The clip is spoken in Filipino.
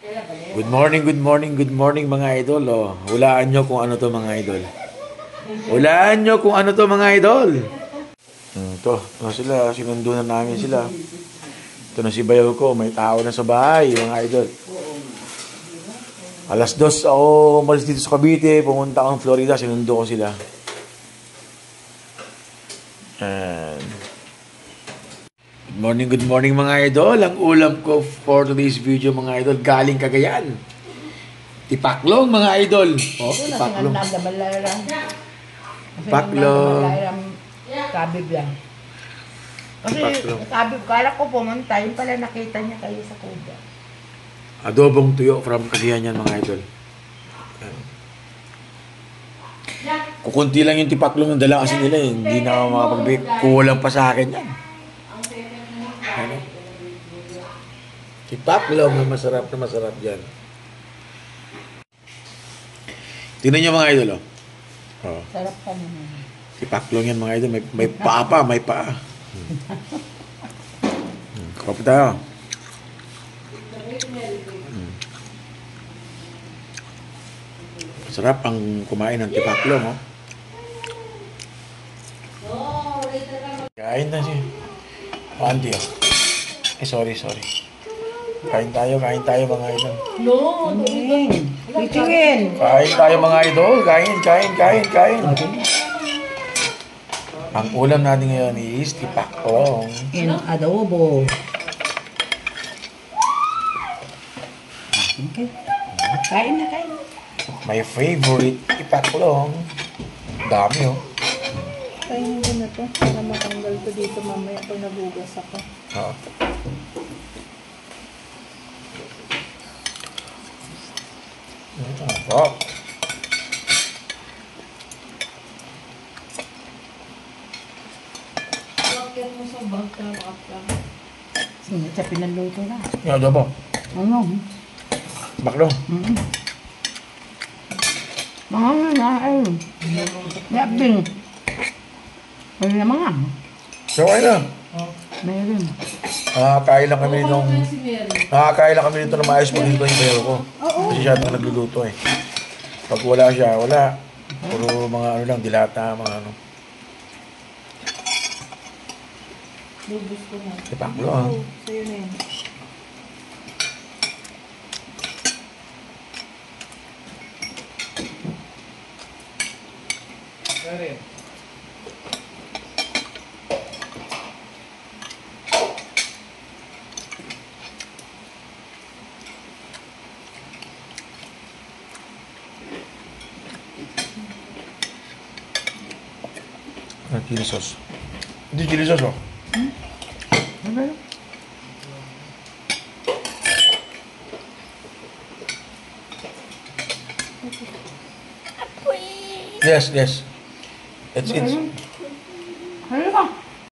Good morning, good morning, good morning mga idol. Oh, hulaan nyo kung ano to mga idol. Hulaan nyo kung ano to mga idol. Ito sila, sinundo na namin sila. Ito na si bayaw ko, may tao na sa bahay mga idol. Alas 2 ako umalis dito sa Cavite, pumunta akong Florida, sinundo ko sila. And good morning mga idol. Ang ulam ko for today's video mga idol, galing Cagayan. Tipaklong mga idol. Oh, tipaklong. Tipaklong. Kabib lang. Kasi kabib, kala ko pumunta, yun pala nakita niya kayo sa Kuba. Adobong tuyo from Cagayan yan mga idol. Kukunti lang yung tipaklong ng dala kasi nila eh. Hindi na ako makapag-bake. Kulang pa sa akin yan. Ano? Tipaklong na masarap dyan. Tingnan nyo mga idol, oh. Sarap ka naman. Tipaklong yan mga idol. May paa pa, may paa. Kape tayo. Sarap ang kumain ng tipaklong, oh. Kain na siya. Auntie, oh. Sorry. Kain tayo mga idol. No, chicken. Kain tayo mga idol. Kain. Ang ulam natin ngayon is tipaklong. In adobo. Okay. Kain na. My favorite tipaklong. Dami, oh. Kainin ko na to. Para matanggal ko dito mamaya pag nagugas ako. Oo. Oh. Bakit mo sa bangka? Sa pinaluto na. Yung adobo. Ano? Baklo. Mga na ay. Labing. Ano na mga? So, ayun na. Meron. Nakakain lang kami nito na maayos pag dito yung bayo ko. Kasi siya itong nagluluto eh. Pag wala siya, wala. Puro mga ano lang, dilata, mga ano. Lubos ko na. Tipaklo, ha? Sa'yo na yan. Sorry. Chili sauce. Hindi chili sauce, oh. Ano? Yes. It's Ano ba?